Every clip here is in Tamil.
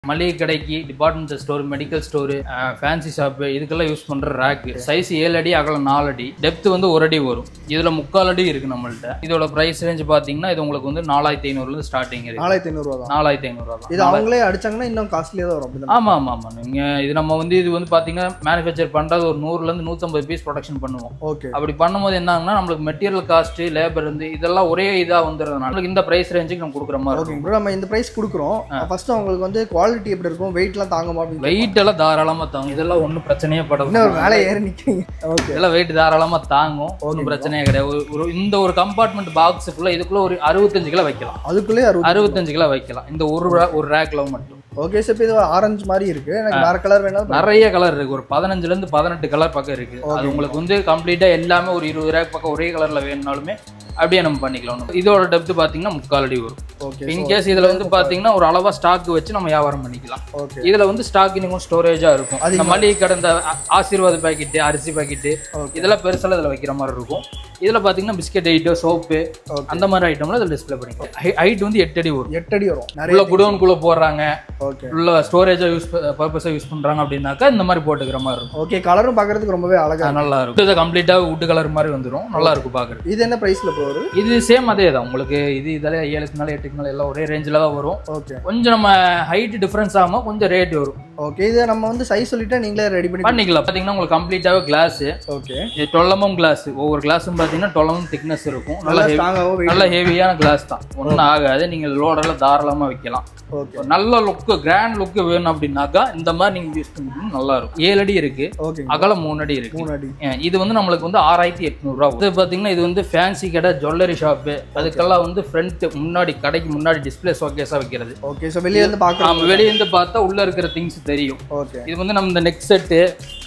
மளிகை கடைக்கு, departmental store, medical store, fancy shop இதுக்கெல்லாம் யூஸ் பண்ற ரேக். சைஸ் 7 அடி, அகலம் 4 அடி, டெப்த் வந்து 1 அடி வரும். இதுல 3/4 அடி இருக்கு நம்மள்ட்ட. இதோட பிரைஸ் ரேஞ்ச் பாத்தீங்கன்னா இது உங்களுக்கு வந்து 4500 ஸ்டார்டிங் இருக்கு. 4500 தான். 4500 தான். இது அவங்களே அடிச்சாங்கன்னா இன்னும் காஸ்ட்லியா தான் வரும். ஆமா ஆமா ஆமா. நீங்க இது நம்ம வந்து இது வந்து பாத்தீங்கன்னா மேனுஃபேக்சர் பண்றது ஒரு 100 ல இருந்து 150 பீஸ் ப்ரொடக்ஷன் பண்ணுவோம். ஓகே. அப்படி பண்ணும்போது என்னன்னா நம்மளுக்கு மெட்டீரியல் காஸ்ட், லேபர் இருந்து இதெல்லாம் ஒரே இதா வந்துறதுனால இந்த பிரைஸ் ரேஞ்சுக்கு நம்ம கொடுக்குற மாதிரி. ஓகே ப்ரோ, நம்ம இந்த பிரைஸ் கொடுக்குறோம். ஃபர்ஸ்ட் உங்களுக்கு வந்து குவாலிட்டி எப்படி இருக்கும், வெயிட்லாம் தாங்குமா? வெயிட் எல்லாம் தாராளமா தாங்கும். இதெல்லாம் ஒன்றும் பிரச்சனையே படாது. மேலே ஏறி நிற்கிறீங்க. ஓகே. இதெல்லாம் வெயிட் தாராளமா தாங்கும். ஒன்றும் பிரச்சனையே கிடையாது. இந்த ஒரு கம்பார்ட்மெண்ட் பாக்ஸ் ஃபுல்லா இதுக்குள்ள ஒரு 65 கிலோ வைக்கலாம். அதுக்குள்ளே 65 கிலோ வைக்கலாம் இந்த ஒரு ரேக்ல மட்டும். ஓகே சார், இது ஆரஞ்சு மாதிரி இருக்கு. எனக்கு வேற கலர் வேணாலும் நிறைய கலர் இருக்கு. ஒரு 15 ல இருந்து 18 கலர் பக்கம் இருக்கு. அது உங்களுக்கு வந்து கம்ப்ளீட்டா எல்லாமே ஒரு 20 ரேக் பக்கம் ஒரே கலர்ல வேணும்னாலுமே அப்படியே நம்ம பண்ணிக்கலாம். இதோட டெப்த் பாத்தீங்கன்னா 3/4 அடி வரும். இன் கேஸ் இதுல வந்து பாத்தீங்கன்னா ஒரு அளவா ஸ்டாக் வச்சு நம்ம வியாபாரம் பண்ணிக்கலாம். இதுல வந்து ஸ்டாக் இன்னும் ஸ்டோரேஜா இருக்கும். இந்த மளிகை கடந்த ஆசீர்வாத பாக்கெட், அரிசி பாக்கெட் இதெல்லாம் பெருசால இதுல வைக்கிற மாதிரி இருக்கும். இதுல பாத்தீங்கன்னா பிஸ்கெட் ஐட்டம், சோப்பு அந்த மாதிரி ஐட்டம்லாம் இதுல டிஸ்ப்ளே பண்ணிக்கலாம். ஹைட் வந்து 8 அடி வரும். 8 அடி வரும். உள்ள குடோனுக்குள்ள போடுறாங்க, உள்ள ஸ்டோரேஜா பர்பஸா யூஸ் பண்றாங்க அப்படின்னாக்கா இந்த மாதிரி போட்டுக்கிற மாதிரி இருக்கும். ஓகே. கலரும் பாக்குறதுக்கு ரொம்பவே அழகா நல்லா இருக்கும். இது கம்ப்ளீட்டா வுட் கலர் மாதிரி வந்துரும். நல்லா இருக்கும் பாக்குறது. இது என்ன பிரைஸ்ல போகுது? இது சேம் அதே தான் உங்களுக்கு. இது இதெல்லாம் 7க்கு மேல 8க்கு மேல எல்லாம் ஒரே ரேஞ்சில தான் வரும். ஓகே. கொஞ்சம் நம்ம ஹைட் டிஃபரன்ஸ் ஆகும், கொஞ்சம் ரேட் வரும். ஓகே. இது நம்ம வந்து சைஸ் சொல்லிட்டா நீங்களே ரெடி பண்ணிக்கலாம். பாத்தீங்கன்னா உங்களுக்கு கம்ப்ளீட்டாவே கிளாஸ். ஓகே. இது 12 mm கிளாஸ். ஒவ்வொரு கிளாஸும் பாத்தீங்கன்னா 12 mm திக்னஸ் இருக்கும். நல்ல ஹெவியான கிளாஸ் தான். ஒன்றும் ஆகாது. நீங்க லோடெல்லாம் தாராளமா வைக்கலாம். நல்ல லுக்கு, கிராண்ட் லுக்கு வேணும் அப்படின்னாக்கா இந்த மாதிரி நீங்க யூஸ் பண்ணிக்கணும். நல்லா இருக்கும். 7 அடி இருக்கு, அகலம் 3 அடி இருக்கு. இது வந்து நம்மளுக்கு வந்து 6800 ரூபா. இது பாத்தீங்கன்னா இது வந்து ஃபேன்சி கடை, ஜுவல்லரி ஷாப்பு அதுக்கெல்லாம் வந்து ஃப்ரண்ட் முன்னாடி கடைக்கு முன்னாடி டிஸ்பிளே ஷோகேஸா வைக்கிறது. ஓகே. சோ வெளிய இருந்து பார்க்கலாம். வெளிய இருந்து பார்த்தா உள்ள இருக்கிற திங்ஸ் தெரியும். ஓகே. இது வந்து நம்ம இந்த நெக் செட்டு,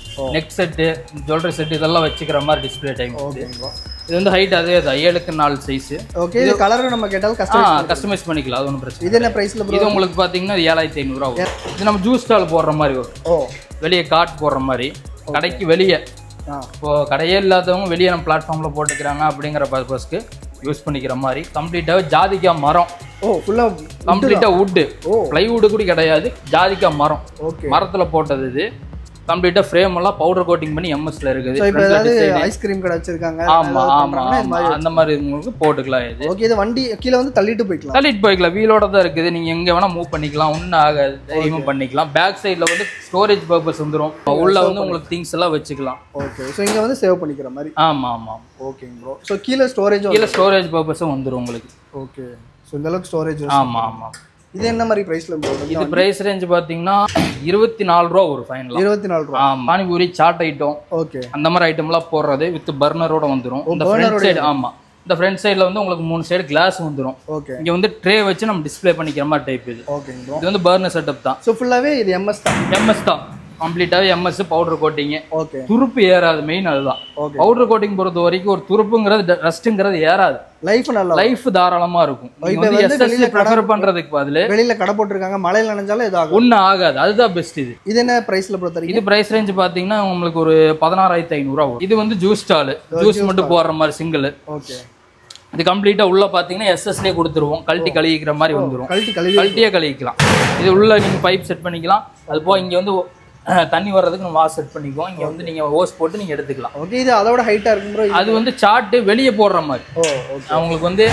ஜுவல்லரி செட் இதெல்லாம் வச்சுக்கிற மாதிரி டிஸ்பிளே டைம். இது வந்து ஹைட் அதே தான், 7க்கு 4 சைஸ். ஓகே. இது கலர் நம்ம கேட்டாலும் கஸ்டமைஸ் பண்ணிக்கலாம். அது ஒன்றும் பிரச்சனை. இது என்ன பிரைஸ்ல ப்ரோ? இது உங்களுக்கு பாத்தீங்கன்னா 7500 ரூபா வரும். இது நம்ம ஜூஸ் ஸ்டால் போடுற மாதிரி வரும். வெளியே காட் போடுற மாதிரி, கடைக்கு வெளியே. இப்போ கடையே இல்லாதவங்க வெளியே நம்ம பிளாட்ஃபார்ம்ல போட்டுக்கிறாங்க அப்படிங்கிற பர்பஸ்க்கு யூஸ் பண்ணிக்கிற மாதிரி. கம்ப்ளீட்டாவே ஜாதிக்காய் மரம். ஃபுல்லா கம்ப்ளீட்டா வுட். பிளைவுட் கூட கிடையாது, ஜாதிக்காய் மரம். மரத்துல போட்டது. இது கம்ப்ளீட்டா ஃப்ரேம் எல்லாம் பவுடர் கோட்டிங் பண்ணி எம்எஸ்ல இருக்குது. சோ இப்போ ஏதாவது ஐஸ்கிரீம் கடை வச்சிருக்காங்க. ஆமா ஆமா, அந்த மாதிரி உங்களுக்கு போட்டுக்கலாம். இது ஓகே. இது வண்டி கீழ வந்து தள்ளிட்டு போய்க்கலாம். வீலோட தான் இருக்குது. நீங்க எங்க வேணா மூவ் பண்ணிக்கலாம். ஒன்னும் ஆகாது. தைரியமா பண்ணிக்கலாம். பேக் சைடுல வந்து ஸ்டோரேஜ் பர்பஸ் வந்துரும். உள்ள வந்து உங்களுக்கு திங்ஸ் எல்லாம் வச்சுக்கலாம். ஓகே. சோ இங்க வந்து சேவ் பண்ணிக்கிற மாதிரி. ஆமா ஆமா. ஓகேங்க ப்ரோ. சோ கீழ ஸ்டோரேஜ் பர்பஸும் வந்துரும் உங்களுக்கு. ஓகே. சோ இந்த அளவுக்கு ஸ்டோரேஜ். ஆமா ஆமா. இது என்ன மாதிரி பிரைஸ்ல போகுது? இது பிரைஸ் ரேஞ்ச் பாத்தீங்கன்னா 24 ரூபா ஒரு ஃபைனல். 24 ரூபா. பானிபூரி, சாட் ஐட்டம், ஓகே, அந்த மாதிரி ஐட்டம்லாம் போடுறது வித் பர்னரோட வந்துரும். இந்த ஃப்ரண்ட் சைடு. ஆமா, இந்த ஃப்ரண்ட் சைடுல வந்து உங்களுக்கு 3 சைடு கிளாஸ் வந்துரும். ஓகே. இங்க வந்து ட்ரே வச்சு நம்ம டிஸ்ப்ளே பண்ணிக்கிற மாதிரி டைப் இது. Okay bro. இது வந்து பர்னர் செட்டப் தான். சோ ஃபுல்லாவே இது எம்எஸ் தான். எம்எஸ் தான். கம்ப்ளீட்டாவே எம்எஸ் பவுடர் கோட்டிங். ஓகே. துருப்பு ஏறாது. மெயின் அதுதான். பவுடர் கோட்டிங் பொறுத்த வரைக்கும் ஒரு துருப்புங்கிறது, ரஸ்ட்ங்கிறது ஏறாது. லைஃப் தாராளமா இருக்கும். நீங்க வந்து எஸ்எஸ்சி பிரெஃபர் பண்றதுக்கு பதிலா வெளியில கடை போட்டுருக்காங்க, மழையில நனைஞ்சாலும் இது ஆகும். ஒன்னும் ஆகாது. அதுதான் பெஸ்ட். இது என்ன பிரைஸ்ல போடுறீங்க? இது பிரைஸ் ரேஞ்ச் பாத்தீங்கன்னா உங்களுக்கு ஒரு 16500 ரூபா. இது வந்து ஜூஸ் ஸ்டால், ஜூஸ் மட்டும் போடுற மாதிரி சிங்கிள். ஓகே. இது கம்ப்ளீட்டா உள்ள பாத்தீங்கன்னா எஸ்எஸ்லேயே கொடுத்துருவோம். கழட்டி கழுவிக்கிற மாதிரி வந்துடும். கழட்டியே கழுவிக்கலாம். இது உள்ள நீங்க பைப் செட் பண்ணிக்கலாம். அது போக இங்க வந்து தண்ணி வர்றதுக்கு நம்ம வாஷ் செட் பண்ணிக்குவோம். இங்க வந்து நீங்க ஹோஸ் போட்டு நீங்க எடுத்துக்கலாம். ஓகே. இது அதோட ஹைட்டா இருக்கும் ப்ரோ. அது வந்து சாட் வெளியே போடுற மாதிரி. அவங்களுக்கு வந்து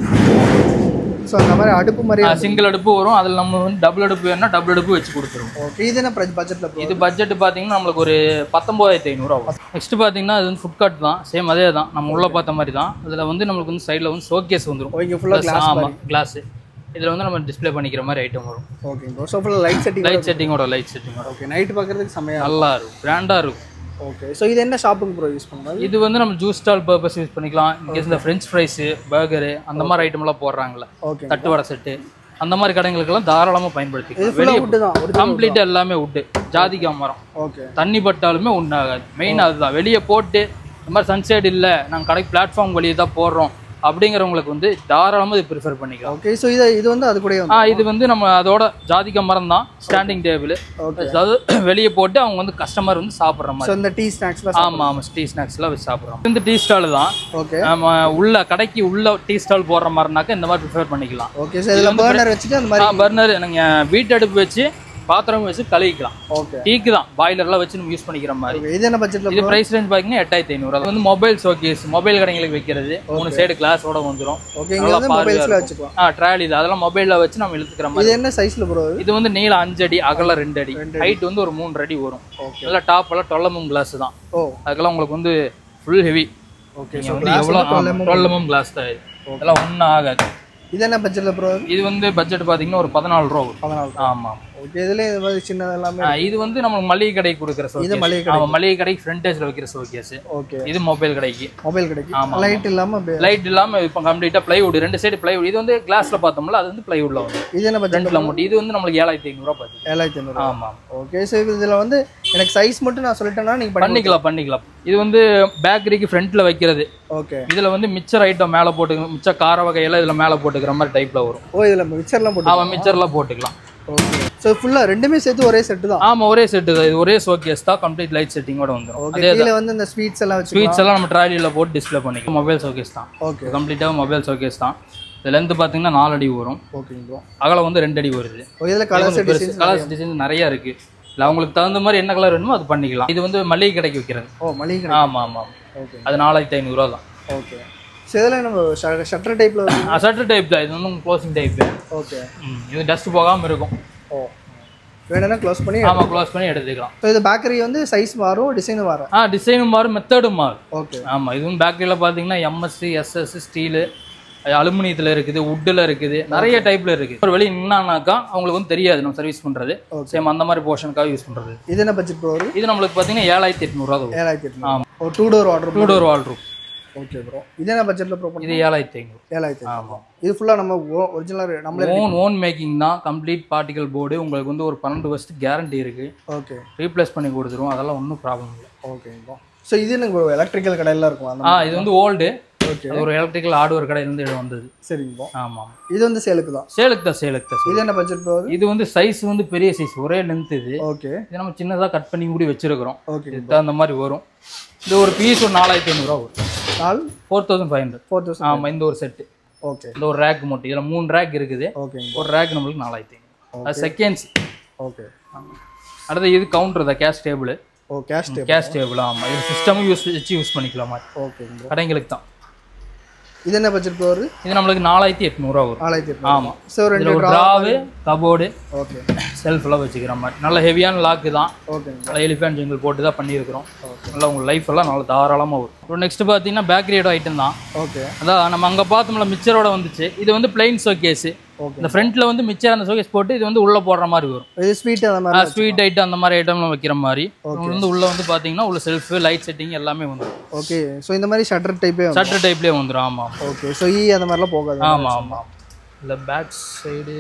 சோ அந்த மாதிரி அடுப்பு மாதிரி சிங்கிள் அடுப்பு வரும். அதுல நம்ம வந்து டபுள் அடுப்பு வேணும்னா டபுள் அடுப்பு வச்சு கொடுத்துருவோம். ஓகே. இது என்ன பட்ஜெட்ல? இது பட்ஜெட் பாத்தீங்கன்னா நம்மளுக்கு ஒரு 19500 ரூபா. நெக்ஸ்ட் பாத்தீங்கன்னா அது வந்து ஃபுட் கார்ட் தான். சேம் அதே தான், நம்ம உள்ள பார்த்த மாதிரி தான். அதுல வந்து நம்மளுக்கு வந்து சைடுல வந்து ஷோகேஸ் வந்துரும். ஓகே. ஃபுல்லா கிளாஸ். ஆமா, கிளாஸ். இதுல வந்து நம்ம டிஸ்ப்ளே பண்ணிக்கிற மாதிரி ஐட்டம் வரும். Okay bro. சோ ஃபுல்லா லைட் செட்டிங்கோட. ஓகே. நைட் பார்க்கிறதுக்கு செமையா நல்லா இருக்கும், கிராண்டா இருக்கும். ஓகே. சோ இது என்ன ஷாப்பிங் ப்ரோ யூஸ் பண்றாங்க? இது வந்து நம்ம ஜூஸ் ஸ்டால் பர்பஸ் யூஸ் பண்ணிக்கலாம். இங்க இந்த ஃப்ரெஞ்ச் ஃப்ரைஸ், பர்கர் அந்த மாதிரி ஐட்டம் எல்லாம் போடுறாங்கல்ல, தட்டு வடை செட்டு, அந்த மாதிரி கடைகளுக்கெல்லாம் தாராளமா பயன்படுத்திக்கலாம். கம்ப்ளீட்டா எல்லாமே வுட், ஜாதிக்காய் மரம். ஓகே. தண்ணி பட்டாலுமே ஒன்றாகாது. மெயின் அதுதான். வெளியே போட்டு இந்த மாதிரி சன்சைடு இல்லை, நாங்கள் கடைக்கு பிளாட்ஃபார்ம் வழியே தான் போடுறோம் அப்படிங்கிறவங்களுக்கு வந்து தாராளமாக இது ப்ரிஃபர் பண்ணிக்கலாம். ஓகே. ஸோ இது வந்து அது கூட இது வந்து நம்ம அதோட ஜாதிக்காய் மரம் தான். ஸ்டாண்டிங் டேபிள், அதாவது வெளியே போட்டு அவங்க வந்து கஸ்டமர் வந்து சாப்பிட்ற மாதிரி. இந்த டீ ஸ்நாக்ஸ். ஆமாம் ஆமாம், டீ ஸ்நாக்ஸ்லாம் வச்சு சாப்பிட்றோம். இந்த டீ ஸ்டால் தான். ஓகே. நம்ம உள்ள கடைக்கு உள்ள டீ ஸ்டால் போடுற மாதிரினாக்கா இந்த மாதிரி ப்ரிஃபர் பண்ணிக்கலாம். ஓகே. ஸோ இதில் பர்னர் வச்சுட்டு அந்த மாதிரி பர்னர் நீங்கள் வீட்டு அடுப்பு வச்சு பாத்திரம் வச்சு கழுவிக்கலாம். டீக்கு தான் பாய்லர்லாம் வச்சு நம்ம யூஸ் பண்ணிக்கிற மாதிரி. இது என்ன பட்ஜெட்ல? இது பிரைஸ் ரேஞ்ச் பாத்தீங்கன்னா 8500. அது வந்து மொபைல் ஷோகேஸ், மொபைல் கடைங்களுக்கு வைக்கிறது. 3 சைடு கிளாஸோட வந்துரும். ஓகே, இங்க வந்து மொபைல்ஸ்ல வச்சுக்கலாம். ட்ராலி அதெல்லாம் மொபைல்ல வச்சு நம்ம இழுத்துக்கிற மாதிரி. இது என்ன சைஸ்ல ப்ரோ? இது வந்து நீளம் 5 அடி, அகலம் 2 அடி, ஹைட் வந்து ஒரு 3 அடி வரும். நல்லா டாப் எல்லாம் 12 mm கிளாஸ் தான். அதுக்கெல்லாம் உங்களுக்கு வந்து ஃபுல் ஹெவி. ஓகே, வந்து எவ்வளவு 12 mm கிளாஸ் தான் இது. இதெல்லாம் ஒன்றும் ஆகாது. இது என்ன பட்ஜெட்ல ப்ரோ? இது வந்து பட்ஜெட் பாத்தீங்கன்னா ஒரு 14 ரூபா. 14. ஆமா. ஓகே, இதுல இது மாதிரி சின்னது எல்லாமே. இது வந்து நம்ம மளிகை கடைக்கு கொடுக்குற ஷோகேஸ். இது மளிகை கடைக்கு ஃப்ரண்டேஜ்ல வைக்கிற ஷோகேஸ். ஓகே, இது மொபைல் கடைக்கு. லைட் இல்லாம இப்ப கம்ப்ளீட்டா பிளைவுட், 2 சைடு பிளைவுட். இது வந்து கிளாஸ்ல பார்த்தோம்ல, அது வந்து பிளைவுட்ல வரும். இது என்ன பட்ஜெட்ல மட்டும்? இது வந்து நமக்கு 7500 ரூபாய் பாத்து. 7500. ஆமா. ஓகே, சோ இதுல வந்து எனக்கு சைஸ் மட்டும் நான் சொல்லிட்டேன்னா நீங்க பண்ணிக்கலாம். இது வந்து பேக்கரிக்கு ஃப்ரண்ட்ல வைக்கிறது. ஓகே, இதுல வந்து மிச்சர் ஐட்டம் மேல போட்டுக்கலாம். மிச்ச கார வகையெல்லாம் இதுல மேல போட்டுக்கிற மாதிரி டைப்ல வரும். இதுல மிச்சர்லாம் போட்டு. ஆமா, மிச்சர்லாம் போட்டுக்கலாம். ஓகே, சோ ஃபுல்லா ரெண்டுமே சேர்த்து ஒரே செட் தான். ஆமா, ஒரே செட் தான். இது ஒரே ஷோகேஸ் தான், கம்ப்ளீட் லைட் செட்டிங்கோட வந்துரும். அதே இதுல வந்து இந்த ஸ்வீட்ஸ் எல்லாம் நம்ம ட்ராலில போட்டு டிஸ்ப்ளே பண்ணிக்கலாம். மொபைல் ஷோகேஸ் தான். ஓகே, கம்ப்ளீட்டா மொபைல் ஷோகேஸ் தான். இது லெந்த் பாத்தீங்கன்னா 4 அடி வரும். ஓகேங்க. அகலம் வந்து 2 அடி வருது. இதுல கலர்ஸ் டிசைன் நிறைய இருக்கு. இல்ல உங்களுக்கு தகுந்த மாதிரி என்ன கலர் வேணுமோ அது பண்ணிக்கலாம். இது வந்து மளிகை கடைக்கு வைக்கிறது. மளிகை கடை. ஆமா. ஓகே, அது 4500 ரூபாய் தான். ஓகே, சேதல நம்ம ஷட்டர் டைப்ல ஷட்டர் டைப் தான். இது வந்து க்ளோசிங் டைப். ஓகே, இது டஸ்ட் போகாம இருக்கும். வேணும்னா க்ளோஸ் பண்ணி க்ளோஸ் பண்ணி எடுத்துக்கலாம். ஸோ இது பேக்கரி வந்து சைஸ் மாறும், டிசைனும் மாறும். டிசைனும் மாறும், மெத்தடும் மாறும். ஓகே, ஆமா. இது வந்து பேக்கரியில பாத்தீங்கன்னா எம்எஸ்சி, எஸ்எஸ், ஸ்டீலு, அலுமினியத்துல இருக்குது, வுட்ல இருக்குது, நிறைய டைப்ல இருக்கு. ஒரு வெளியே நின்னாக்கா அவங்களுக்கு வந்து தெரியாது நம்ம சர்வீஸ் பண்றது. சேம் அந்த மாதிரி போர்ஷனுக்காக யூஸ் பண்றது. இது என்ன பட்ஜெட் ப்ரோ? இது நம்மளுக்கு பாத்தீங்கன்னா 7800 ரூபாய் வரும். 7800. ஆமா, ஒரு 2 door order. 2 door order. Okay bro, இது என்ன பட்ஜெட்ல ப்ரோ? இது 7500. 7500. ஆமா, இது ஃபுல்லா நம்ம ஒரிஜினலா நம்மளே ஓன் மேக்கிங் தான். Complete particle board. உங்களுக்கு வந்து ஒரு 12 வருஷம் கேரண்டி இருக்கு. ஓகே, ரீப்ளேஸ் பண்ணி கொடுத்துருவோம். அதெல்லாம் ஒன்றும் ப்ராப்ளம் இல்லை. ஓகே ப்ரோ, ஸோ இது எனக்கு ப்ரோ எலக்ட்ரிக்கல் கடையில இருக்கும். இது வந்து ஓல்டு. ஓகே, ஒரு எலக்ட்ரிக்கல் ஹார்ட்வேர் கடையிலேருந்து வந்தது. சரிங்க ப்ரோ. ஆமா, இது வந்து சேலுக்கு தான். இது என்ன பட்ஜெட் ப்ரோ? இது வந்து சைஸ் வந்து பெரிய சைஸ், ஒரே லென்த். இது ஓகே, இது நம்ம சின்னதா கட் பண்ணி கூட வச்சிருக்கிறோம். ஓகே, இது அந்த மாதிரி வரும். இது ஒரு பீஸ் ஒரு 4500 ரூபாய் வரும். 4500. ஆமா, இந்த ஒரு செட். ஓகே, இந்த ஒரு ரேக் மட்டும். இதுல 3 ரேக் இருக்குது. ஓகே, ஒரு ரேக் நம்மளுக்கு 4500. அது செகண்ட்ஸ். ஓகே, அடுத்து இது கவுண்டர் தான், கேஷ் டேபிள். Cash table. ஆமா, இது சிஸ்டமும் யூஸ் பண்ணிக்கலாம். ஓகே, கடைங்களுக்கு தான். இது என்ன பட்ஜெட் ப்ரோ வருது? இது நம்மளுக்கு 4800 ரூபாய் வரும். 4800. ஆமா, சோ ரெண்டு டிராவு, கபோர்டு, ஓகே, செல்ஃப் எல்லாம் வச்சுக்கிற மாதிரி. நல்ல ஹெவியான லாக் தான். ஓகே, நல்ல எலிஃபென்ட் ஜிங்கிள் போட்டு தான் பண்ணியிருக்கிறோம். நல்லா உங்க லைஃப் எல்லாம் நல்ல தாராளமா வரும். அப்புறம் நெக்ஸ்ட் பாத்தீங்கன்னா பேக்கரியோட ஐட்டம் தான். ஓகே, அதான் நம்ம அங்க பார்த்தோம்ல மிச்சரோட வந்துச்சு. இது வந்து பிளைன் ஷோகேஸ். இந்த ஃப்ரண்ட்ல வந்து மிச்சர் அந்த ஷோகேஸ் போட்டு இது வந்து உள்ள போடுற மாதிரி வரும். இது ஸ்வீட் அந்த மாதிரி, ஸ்வீட் ஐட்டம் அந்த மாதிரி ஐட்டம்லாம் வைக்கிற மாதிரி. வந்து உள்ள வந்து பாத்தீங்கன்னா உள்ள செல்ஃப், லைட் செட்டிங் எல்லாமே வந்துரும். ஓகே, சோ இந்த மாதிரி ஷட்டர் டைப்லயே வந்துரும். ஆமா. ஓகே, சோ அந்த மாதிரிலாம் போகாது. ஆமா. இல்ல பேக் சைடு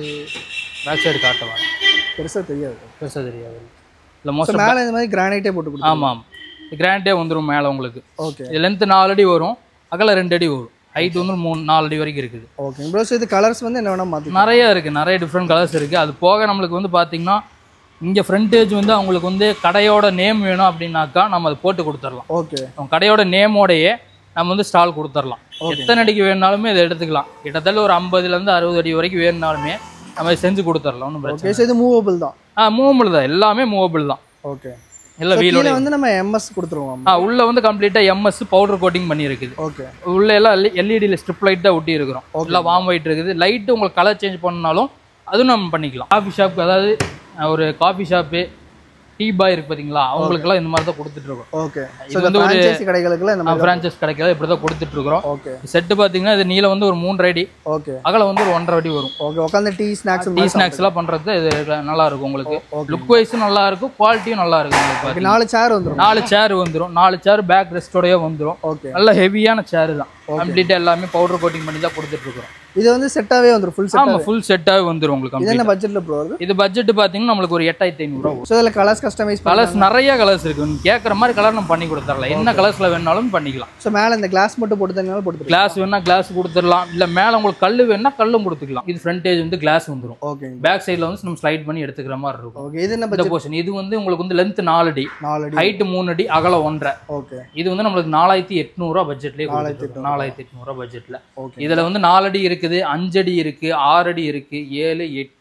காட்டவா? பெருசா தெரியாது. இல்ல மோஸ்ட் மேல இந்த மாதிரி கிரானைட்டே போட்டு கொடுத்து. ஆமா, கிரானைட்டே வந்துரும் மேல உங்களுக்கு. ஓகே, இது லெந்த் 4 அடி வரும், அகலம் 2 அடி வரும், ஹைட் வந்து 4 அடி வரைக்கும் இருக்குது. ஓகே ப்ரோ, இது கலர்ஸ் வந்து என்ன வேணா மாத்தி நிறைய இருக்கு. நிறைய டிஃப்ரெண்ட் கலர்ஸ் இருக்கு. அது போக நம்மளுக்கு வந்து பாத்தீங்கன்னா இங்க ஃப்ரண்டேஜ் வந்து அவங்களுக்கு வந்து கடையோட நேம் வேணும் அப்படின்னாக்கா நம்ம அதை போட்டு கொடுத்துடலாம். ஓகே, கடையோட நேமோடையே நம்ம வந்து ஸ்டால் கொடுத்துடலாம். எத்தனை அடிக்கு வேணுனாலுமே இதை எடுத்துக்கலாம். கிட்டத்தட்ட ஒரு 50லேருந்து 60 அடி வரைக்கும் வேணுனாலுமே நம்ம செஞ்சு கொடுத்துடலாம். ஒன்றும் பிரச்சனை. இது மூவபிள் தான். மூவபிள் தான், எல்லாமே மூவபிள் தான். ஓகே, இல்ல வீலோட வந்து நம்ம எம்எஸ் கொடுத்துருவோம். உள்ள வந்து கம்ப்ளீட்டா எம்எஸ் பவுடர் கோட்டிங் பண்ணி இருக்குது. ஓகே, உள்ள எல்லாம் எல்இடில ஸ்ட்ரிப் லைட் தான் ஒட்டி இருக்கிறோம். எல்லாம் வார்ம் ஒயிட் இருக்குது. லைட் உங்களுக்கு கலர் சேஞ்ச் பண்ணனாலும் அதுவும் நம்ம பண்ணிக்கலாம். காஃபி ஷாப், அதாவது ஒரு காஃபி ஷாப்பு, டீ பாய் இருக்கு பாத்தீங்களா, அவங்களுக்குலாம் இந்த மாதிரி தான் கொடுத்துட்டு இருக்கோம். ஓகே, இது வந்து ஒரு கடைகளுக்குலாம் இந்த மாதிரி பிரான்ச்சஸ் கடைகள் இப்படி தான் கொடுத்துட்டு இருக்கோம். ஓகே, செட் பாத்தீங்கன்னா இது நீளம் வந்து ஒரு 3 அடி. ஓகே, அகலம் வந்து ஒரு 1.5 அடி வரும். ஓகே, உட்கார்ந்து டீ ஸ்நாக்ஸ் எல்லாம் பண்றது இது நல்லா இருக்கும். உங்களுக்கு லுக் வைஸும் நல்லா இருக்கும், குவாலிட்டியும் நல்லா இருக்கும். உங்களுக்கு 4 சேர் வந்துரும். 4 சேர் வந்துரும். 4 சேர் பேக் ரெஸ்டோடயே வந்துரும். ஓகே, நல்ல ஹெவியான சேர் தான். கம்ப்ளீட்டா எல்லாமே பவுடர் கோட்டிங் பண்ணி தான் கொடுத்துட்டு இருக்கோம். இது வந்து செட்டாவே வந்துரும், ஃபுல் செட். ஆமா, ஃபுல் செட்டாவே வந்துரும் உங்களுக்கு. இது என்ன பட்ஜெட்ல ப்ரோ வருது? இது பட்ஜெட் பாத்தீங்கன்னா நமக்கு ஒரு 8500 ரூபாய். சோ இதுல கலர்ஸ் கஸ்டமைஸ் கலர்ஸ் நிறைய கலர்ஸ் இருக்கு. நீங்க கேக்குற மாதிரி கலர் நம்ம பண்ணி கொடுத்துறலாம். என்ன கலர்ஸ்ல வேணாலும் பண்ணிக்கலாம். சோ மேல இந்த கிளாஸ் மட்டும் போட்டு தரனால போட்டு கிளாஸ் வேணா கிளாஸ் கொடுத்துறலாம். இல்ல மேல உங்களுக்கு கல்லு வேணா கல்லும் கொடுத்துக்கலாம். இது ஃப்ரண்டேஜ் வந்து கிளாஸ் வந்துரும். ஓகே, பேக் சைடுல வந்து நம்ம ஸ்லைட் பண்ணி எடுத்துக்கிற மாதிரி இருக்கும். ஓகே, இது என்ன பட்ஜெட் போர்ஷன்? இது வந்து உங்களுக்கு வந்து லெந்த் 4 அடி, ஹைட் 3 அடி, அகலம் 1.5. ஓகே, இது வந்து நமக்கு 4800 ரூபாய் பட்ஜெட்லயே 4800 ரூபாய் பட்ஜெட்ல. இதுல வந்து 4 அடி இருக்குது, 5 அடி இருக்கு, 6 அடி இருக்கு, 7, 8,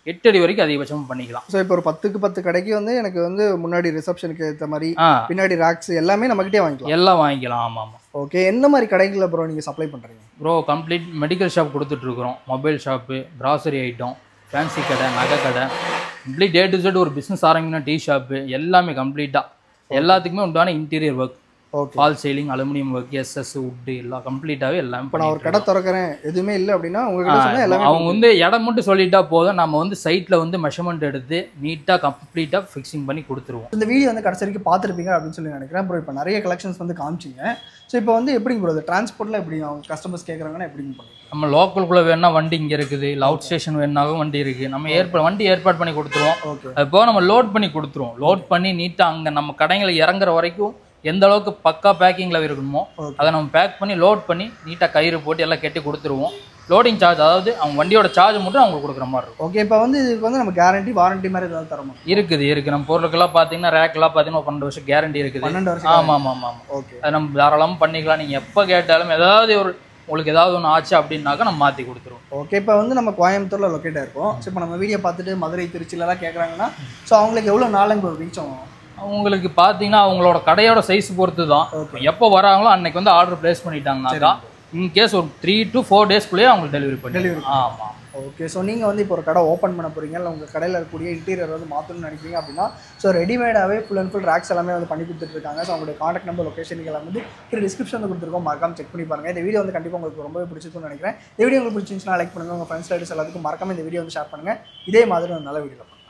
8 அடி வரைக்கும் அதிகபட்சமாக பண்ணிக்கலாம். ஸோ இப்போ ஒரு 10க்கு 10 கடைக்கு வந்து எனக்கு வந்து முன்னாடி ரிசப்ஷனுக்கு ஏற்ற மாதிரி பின்னாடி ராக்ஸ் எல்லாமே நம்மகிட்டே வாங்கிக்கலாம். எல்லாம் வாங்கிக்கலாம். ஆமாம் ஆமாம். ஓகே, என்ன மாதிரி கடைகளில் ப்ரோ நீங்கள் சப்ளை பண்ணுறீங்க? ப்ரோ கம்ப்ளீட் மெடிக்கல் ஷாப் கொடுத்துட்ருக்குறோம், mobile shop, grocery item, fancy கடை, நகை கடை, கம்ப்ளீட் A to Z ஒரு பிஸ்னஸ் ஆரம்பிக்கணும், டீ ஷாப்பு எல்லாமே கம்ப்ளீட்டாக எல்லாத்துக்குமே உண்டான interior work, false ceiling, aluminium work, SS, wood எல்லாம் கம்ப்ளீட்டாகவே எல்லாமே. இப்போ நான் ஒரு கடை திறக்கிறேன் எதுவுமே இல்லை அப்படின்னா உங்ககிட்ட சொன்னால் எல்லாமே அவங்க வந்து இடம் மட்டும் சொல்லிட்டா போதும், நம்ம வந்து சைட்டில் வந்து மெஷர்மெண்ட் எடுத்து நீட்டாக கம்ப்ளீட்டாக ஃபிக்ஸிங் பண்ணி கொடுத்துருவோம். இந்த வீடியோ வந்து கடைசி வரைக்கும் பார்த்துருப்பீங்க அப்படின்னு சொல்லி நினைக்கிறேன் ப்ரோ. இப்போ நிறைய கலெக்ஷன்ஸ் வந்து காமிச்சிங்க. ஸோ இப்போ வந்து எப்படிங்க ப்ரோ டிரான்ஸ்போர்ட்டில் எப்படி அவங்க கஸ்டமர்ஸ் கேட்குறாங்கன்னா எப்படிங்க பண்ணுங்க? நம்ம லோக்கலுக்குள்ளே வேணா வண்டி இங்கே இருக்குது, அவுட் ஸ்டேஷன் வேணாலும் வண்டி இருக்குது, நம்ம வண்டி ஏற்பாடு பண்ணி கொடுத்துருவோம். இப்போ நம்ம லோட் பண்ணி கொடுத்துருவோம். லோட் பண்ணி நீட்டாக அங்கே நம்ம கடைகளை இறங்குற வரைக்கும் எந்த அளவுக்கு பக்கா பேக்கிங்கில் இருக்கணுமோ அதை நம்ம பேக் பண்ணி லோட் பண்ணி நீட்டாக கயிறு போட்டு எல்லாம் கட்டி கொடுத்துருவோம். லோடிங் சார்ஜ், அதாவது அவங்க வண்டியோட சார்ஜ் மட்டும் அவங்களுக்கு கொடுக்குற மாதிரி இருக்கும். ஓகே, இப்போ வந்து இதுக்கு வந்து நம்ம கேரண்டி வாரண்டி மாதிரி ஏதாவது தரணும்? இருக்குது. நம்ம பொருளுக்கெல்லாம் பார்த்தீங்கன்னா ரேக்கெல்லாம் பார்த்தீங்கன்னா 12 வருஷம் கேரண்டி இருக்குது. 12 வருஷம்? ஆமாம். ஓகே, அது நம்ம தாராளமாக பண்ணிக்கலாம். நீங்கள் எப்போ கேட்டாலும் ஏதாவது உங்களுக்கு ஏதாவது ஒன்று ஆச்சு அப்படின்னாக்கா நம்ம மாற்றி கொடுத்துருவோம். ஓகே, இப்போ வந்து நம்ம கோயம்புத்தூரில் லொக்கேட்டாக இருக்கோம். ஸோ இப்போ நம்ம வீடியோ பார்த்துட்டு மதுரை, திருச்சியிலலாம் கேட்குறாங்கன்னா ஸோ அவங்களுக்கு எவ்வளோ நாளுங்க ஒரு ரீச் ஆகும்? அவங்களுக்கு பார்த்தீங்கன்னா அவங்களோட கடையோட சைஸ் பொறுத்து தான். எப்போ வராங்களோ அன்னைக்கு வந்து ஆர்டர் பிளேஸ் பண்ணிட்டாங்கனாக்கா இன்கேஸ் ஒரு 3 to 4 டேஸ்க்குள்ளேயே அவங்களுக்கு டெலிவரி. ஆமாம். ஓகே, ஸோ நீங்கள் வந்து இப்போ ஒரு கடை ஓப்பன் பண்ண போகிறீங்க, இல்லை உங்கள் கடையில் இருக்கக்கூடிய இன்டீரியர் வந்து மாற்றணும்னு நினைக்கிறீங்க அப்படின்னா ஸோ ரெடிமேடாகவே ஃபுல் அண்ட் ஃபுல் ரேக்ஸ் எல்லாமே வந்து பண்ணி கொடுத்துட்ருக்காங்க. ஸோ அவங்களுடைய காண்டாக்ட் நம்பர், லொக்கேஷன் எல்லாம் வந்து டிஸ்கிரிப்ஷன் வந்து கொடுத்துருக்கோம், மறக்காம செக் பண்ணி பாருங்கள். இந்த வீடியோ வந்து கண்டிப்பாக உங்களுக்கு ரொம்பவே பிடிச்சிருக்கும்னு நினைக்கிறேன். இந்த வீடியோ உங்களுக்கு பிடிச்சிருந்துச்சுன்னா லைக் பண்ணுங்கள், உங்கள் ஃப்ரெண்ட்ஸ் எல்லாத்துக்கும் மறக்காம இந்த வீடியோ வந்து ஷேர் பண்ணுங்கள். இதே மாதிரி ஒரு நல்ல வீடியோ.